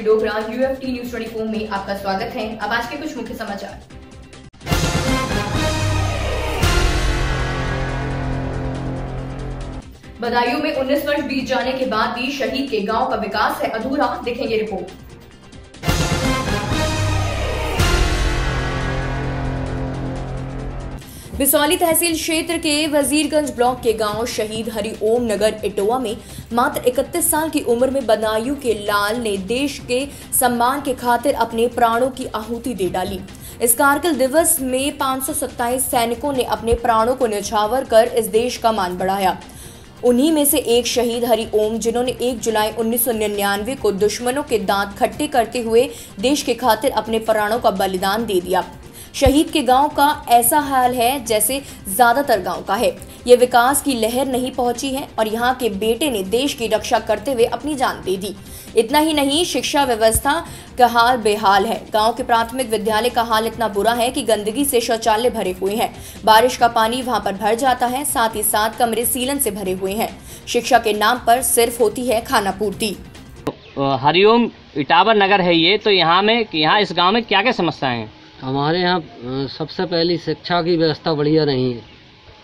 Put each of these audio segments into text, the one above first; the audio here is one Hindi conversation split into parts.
जी डोगरा, UFT न्यूज 24 में आपका स्वागत है। अब आज के कुछ मुख्य समाचार। बदायूं में 19 वर्ष बीत जाने के बाद भी शहीद के गांव का विकास है अधूरा, देखेंगे रिपोर्ट। बिसौली तहसील क्षेत्र के वजीरगंज ब्लॉक के गांव शहीद हरिओम नगर इटोवा में मात्र 31 साल की उम्र में बदायूं के लाल ने देश के सम्मान के खातिर अपने प्राणों की आहुति दे डाली। इस कारगिल दिवस में 527 सैनिकों ने अपने प्राणों को न्यौछावर कर इस देश का मान बढ़ाया। उन्हीं में से एक शहीद हरिओम, जिन्होंने 1 जुलाई 1999 को दुश्मनों के दांत खट्टे करते हुए देश के खातिर अपने प्राणों का बलिदान दे दिया। शहीद के गांव का ऐसा हाल है जैसे ज्यादातर गांव का है। ये विकास की लहर नहीं पहुंची है और यहाँ के बेटे ने देश की रक्षा करते हुए अपनी जान दे दी। इतना ही नहीं, शिक्षा व्यवस्था का हाल बेहाल है। गांव के प्राथमिक विद्यालय का हाल इतना बुरा है कि गंदगी से शौचालय भरे हुए हैं। बारिश का पानी वहां पर भर जाता है, साथ ही साथ कमरे सीलन से भरे हुए हैं। शिक्षा के नाम पर सिर्फ होती है खाना पूर्ति। हरिओम इटावा नगर है ये, तो यहाँ इस गाँव में क्या क्या समस्याएं हैं? हमारे यहाँ सबसे पहली शिक्षा की व्यवस्था बढ़िया नहीं है।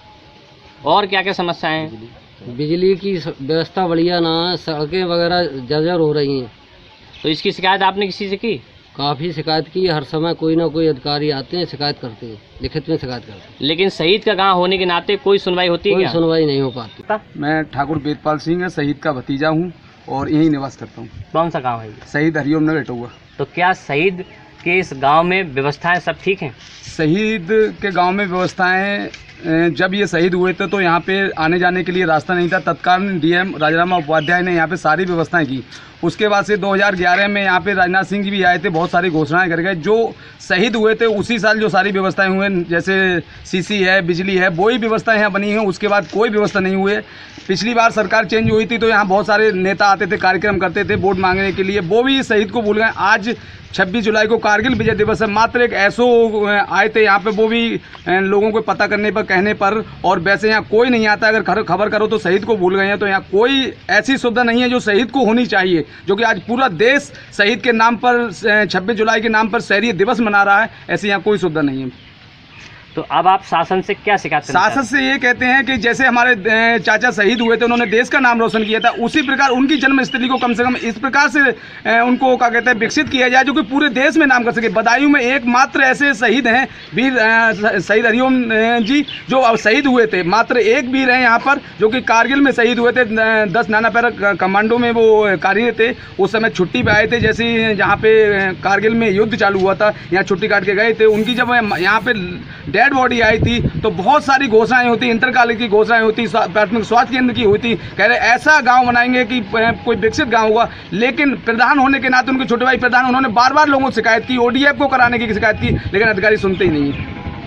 और क्या क्या समस्याएं हैं? बिजली की व्यवस्था बढ़िया ना है, सड़कें वगैरह जर्जर हो रही हैं। तो इसकी शिकायत आपने किसी से की? काफ़ी शिकायत की, हर समय कोई ना कोई अधिकारी आते हैं, शिकायत करते हैं, लिखित में शिकायत करते हैं। लेकिन शहीद का गांव होने के नाते कोई सुनवाई होती है? कोई सुनवाई नहीं हो पाती। मैं ठाकुर वेदपाल सिंह है, शहीद का भतीजा हूँ और यहीं निवास करता हूँ। कौन सा गाँव है? शहीद हरिओम नगर इटोवा। तो क्या शहीद के इस गांव में व्यवस्थाएं सब ठीक हैं? शहीद के गांव में व्यवस्थाएं, जब ये शहीद हुए थे तो यहाँ पे आने जाने के लिए रास्ता नहीं था। तत्कालीन DM राजाराम उपाध्याय ने यहाँ पे सारी व्यवस्थाएं की। उसके बाद से 2011 में यहाँ पे राजनाथ सिंह जी भी आए थे, बहुत सारी घोषणाएं कर गए। जो शहीद हुए थे उसी साल जो सारी व्यवस्थाएं हुए, जैसे CC है, बिजली है, वही व्यवस्थाएं यहाँ बनी हैं। उसके बाद कोई व्यवस्था नहीं हुई। पिछली बार सरकार चेंज हुई थी तो यहाँ बहुत सारे नेता आते थे, कार्यक्रम करते थे वोट मांगने के लिए, वो भी शहीद को भूल गए। आज 26 जुलाई को कारगिल विजय दिवस है, मात्र एक ऐसो आए थे यहाँ पे, वो भी लोगों को पता करने पर, कहने पर, और वैसे यहाँ कोई नहीं आता। अगर खबर करो तो शहीद को भूल गए हैं। तो यहाँ कोई ऐसी सुविधा नहीं है जो शहीद को होनी चाहिए, जो कि आज पूरा देश शहीद के नाम पर 26 जुलाई के नाम पर शहीद दिवस मना रहा है। ऐसी यहाँ कोई सुविधा नहीं है। तो अब आप शासन से क्या शिकायत करते हैं? शासन से ये कहते हैं कि जैसे हमारे चाचा शहीद हुए थे, उन्होंने देश का नाम रोशन किया था, उसी प्रकार उनकी जन्मस्थली को कम से कम इस प्रकार से उनको क्या कहते हैं विकसित किया जाए, जो कि पूरे देश में नाम कर सके। बदायूं में एकमात्र ऐसे शहीद हैं, वीर शहीद हरिओम जी, जो अब शहीद हुए थे। मात्र एक वीर हैं यहाँ पर जो कि कारगिल में शहीद हुए थे। 10 नाना पैरा कमांडो में वो कार्यरत थे। उस समय छुट्टी पे आए थे, जैसे यहाँ पे कारगिल में युद्ध चालू हुआ था, यहाँ छुट्टी काट के गए थे। उनकी जब यहाँ पे डेड बॉडी आई थी तो बहुत सारी घोषणाएं होती, इंटर कॉलेज की घोषणाएं होती, प्राथमिक स्वास्थ्य केंद्र की होती, कह रहे ऐसा गांव बनाएंगे कि कोई विकसित गांव होगा। लेकिन प्रधान होने के नाते, उनके छोटे भाई प्रधान, उन्होंने बार बार लोगों से शिकायत की, ODF को कराने की शिकायत की, लेकिन अधिकारी सुनते ही नहीं।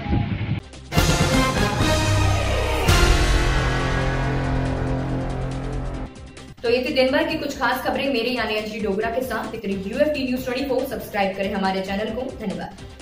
तो ये थी दिन भर की कुछ खास खबरें मेरे यानी जी डोगरा के साथ। UFT न्यूज 24 सब्सक्राइब करें हमारे चैनल को। धन्यवाद।